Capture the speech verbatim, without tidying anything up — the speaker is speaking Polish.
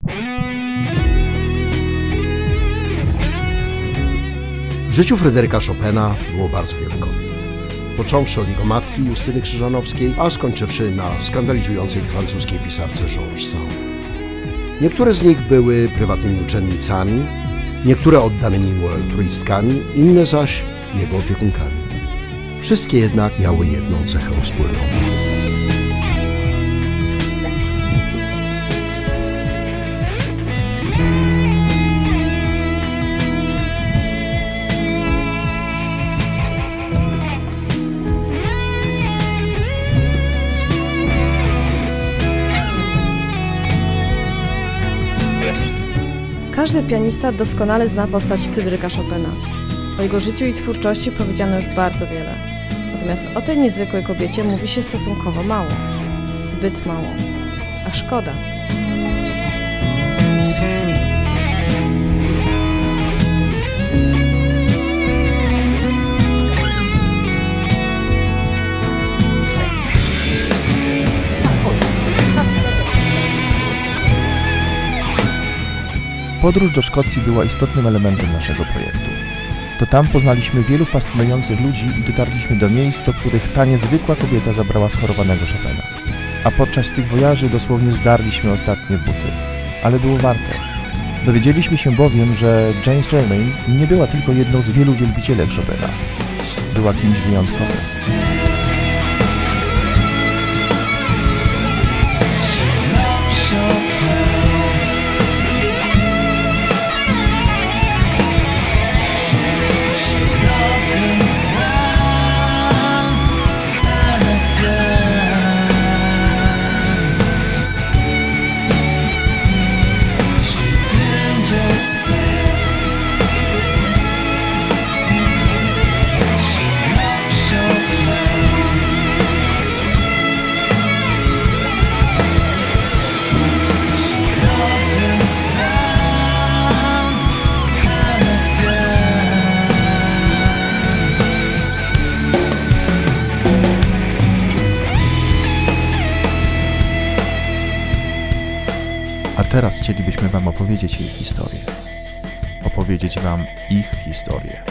W życiu Fryderyka Chopina było bardzo wiele kobiet. Począwszy od jego matki Justyny Krzyżanowskiej, a skończywszy na skandalizującej francuskiej pisarce Georges Sand. Niektóre z nich były prywatnymi uczennicami, niektóre oddanymi mu altruistkami, inne zaś jego opiekunkami. Wszystkie jednak miały jedną cechę wspólną. Każdy pianista doskonale zna postać Fryderyka Chopina. O jego życiu i twórczości powiedziano już bardzo wiele. Natomiast o tej niezwykłej kobiecie mówi się stosunkowo mało. Zbyt mało. A szkoda. Podróż do Szkocji była istotnym elementem naszego projektu. To tam poznaliśmy wielu fascynujących ludzi i dotarliśmy do miejsc, do których ta niezwykła kobieta zabrała schorowanego Chopina. A podczas tych wojaży dosłownie zdarliśmy ostatnie buty. Ale było warto. Dowiedzieliśmy się bowiem, że Jane Stirling nie była tylko jedną z wielu wielbicielek Chopina. Była kimś wyjątkowym. A teraz chcielibyśmy Wam opowiedzieć jej historię. Opowiedzieć Wam ich historię.